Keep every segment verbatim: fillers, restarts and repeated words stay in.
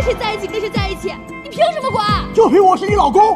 谁在一起跟谁在一起，你凭什么管？ 就凭我是你老公。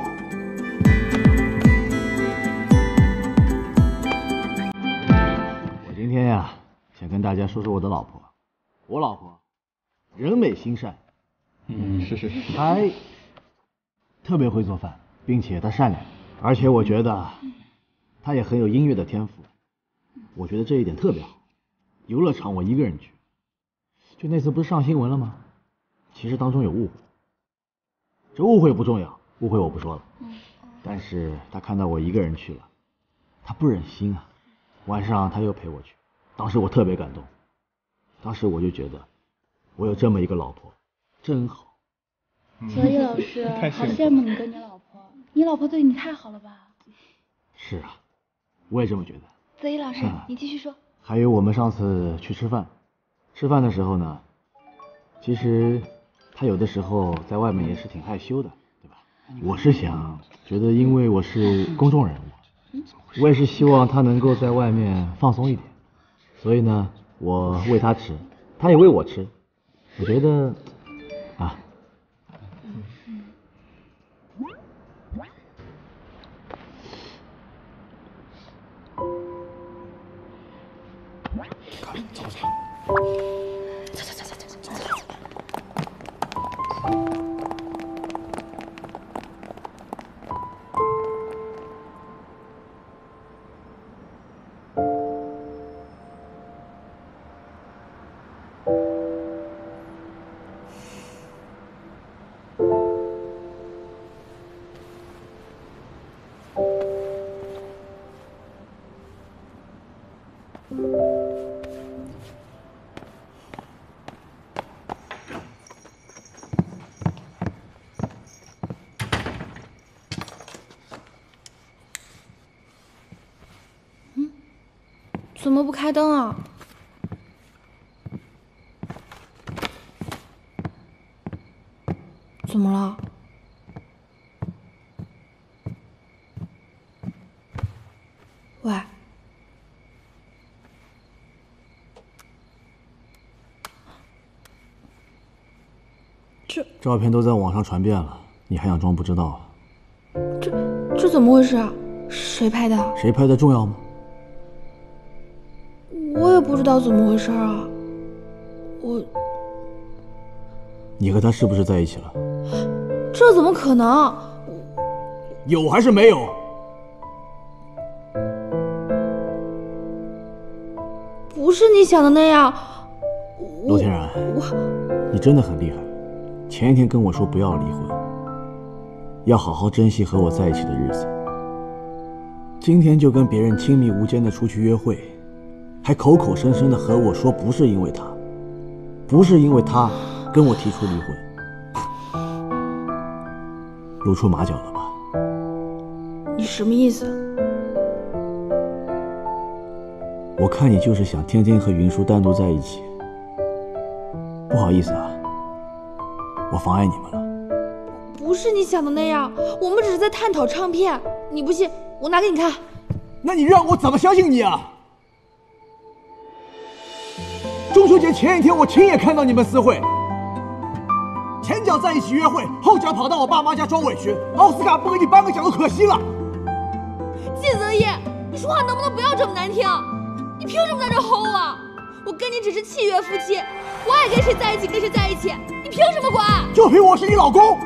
我今天呀，想跟大家说说我的老婆。我老婆人美心善， 嗯，是是是， 还特别会做饭，并且她善良，而且我觉得她也很有音乐的天赋。我觉得这一点特别好。游乐场我一个人去，就那次不是上新闻了吗？其实当中有误会，这误会不重要，误会我不说了。但是她看到我一个人去了，她不忍心啊。晚上她又陪我去，当时我特别感动。当时我就觉得，我有这么一个老婆，真好。 泽一老师，好羡慕你跟你老婆，你老婆对你太好了吧？ 是啊，我也这么觉得。 泽一老师， 啊、 你继续说。 还有我们上次去吃饭，吃饭的时候呢，其实他有的时候在外面也是挺害羞的，对吧？我是想觉得，因为我是公众人物，我也是希望他能够在外面放松一点，所以呢，我喂他吃，他也喂我吃，我觉得啊。走走，走走走走走走走。 怎么不开灯啊？怎么了？喂，这照片都在网上传遍了，你还想装不知道啊？ 这这怎么回事啊？谁拍的？ 谁拍的重要吗？ 我也不知道怎么回事啊，我…… 你和他是不是在一起了？ 这怎么可能？ 有还是没有？ 不是你想的那样。 洛天然， 我…… 你真的很厉害。前一天跟我说不要离婚，要好好珍惜和我在一起的日子。今天就跟别人亲密无间的出去约会。还口口声声的和我说不是因为他，不是因为他跟我提出离婚，露出马脚了吧？ 你什么意思？ 我看你就是想天天和云舒单独在一起。不好意思啊，我妨碍你们了。 不是你想的那样，我们只是在探讨唱片。你不信，我拿给你看。 那你让我怎么相信你啊？中秋节前一天，我亲眼看到你们私会，前脚在一起约会，后脚跑到我爸妈家装委屈。奥斯卡不给你颁个奖都可惜了。 靳泽一，你说话能不能不要这么难听？你凭什么在这吼我？我跟你只是契约夫妻，我爱跟谁在一起跟谁在一起，你凭什么管？ 就凭我是你老公。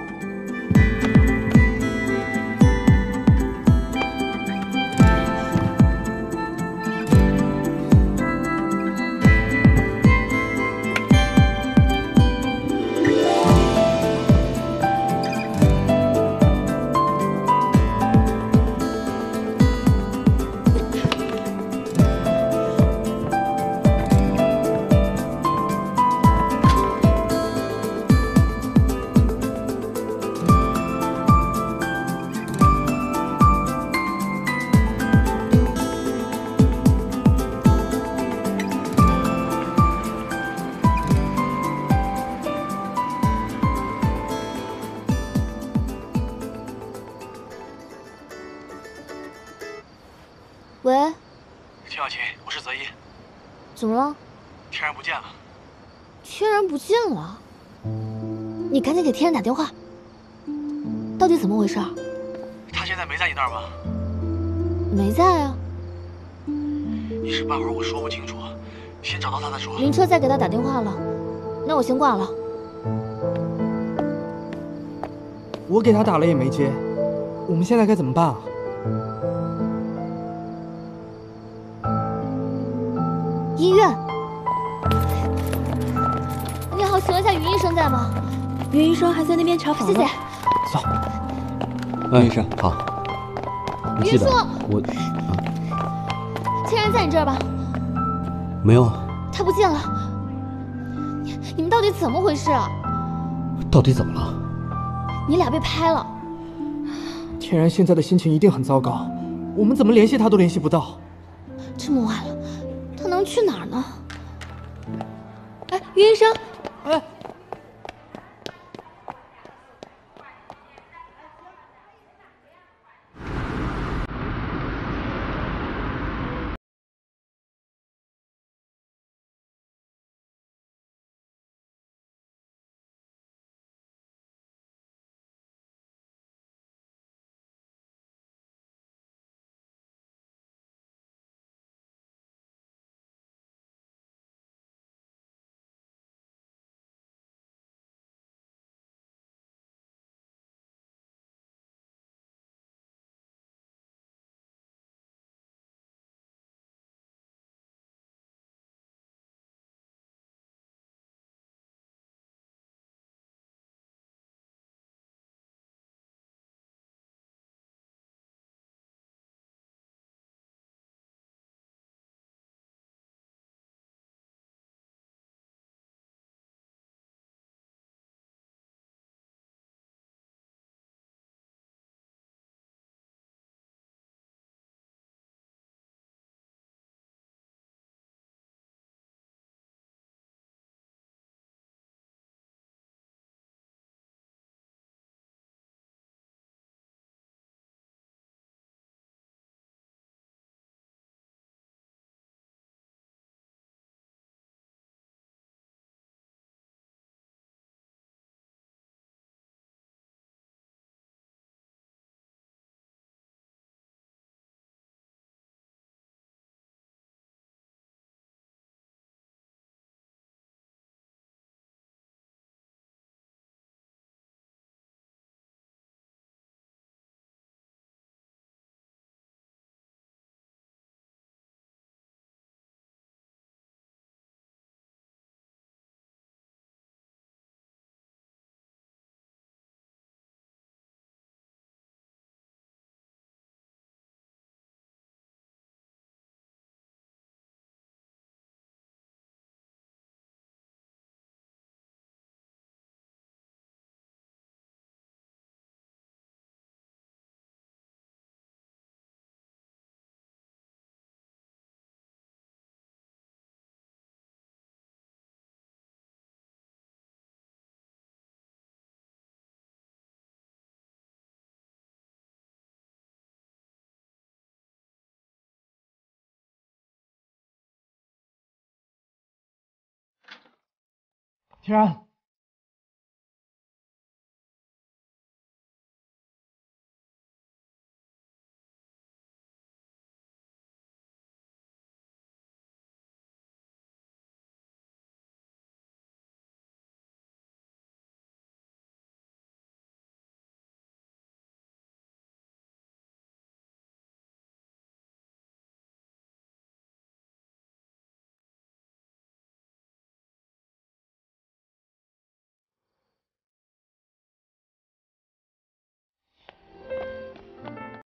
喂， 秦小琴，我是泽一。 怎么了？ 天然不见了。 天然不见了？ 你赶紧给天然打电话，到底怎么回事？ 他现在没在你那儿吗？ 没在啊。 一时半会儿我说不清楚，先找到他再说。 林车再给他打电话了，那我先挂了。 我给他打了也没接，我们现在该怎么办啊？ 医院。你好，请问一下云医生在吗？ 云医生还在那边查房呢。 谢谢。 走。 哎，医生好。你记得云我。 天然在你这儿吧？ 没有。 他不见了。你你们到底怎么回事啊？ 到底怎么了？ 你俩被拍了。 天然现在的心情一定很糟糕，我们怎么联系他都联系不到。 这么晚了，他能去哪儿呢？哎，云医生。 哎。 天然，